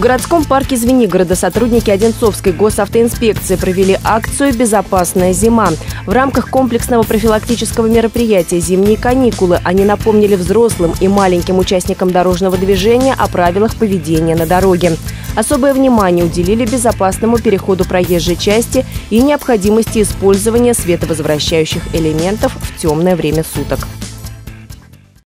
городском парке Звенигорода сотрудники Одинцовской госавтоинспекции провели акцию «Безопасная зима». В рамках комплексного профилактического мероприятия «Зимние каникулы» они напомнили взрослым и маленьким участникам дорожного движения о правилах поведения на дороге. Особое внимание уделили безопасному переходу проезжей части и необходимости использования световозвращающих элементов в темное время суток.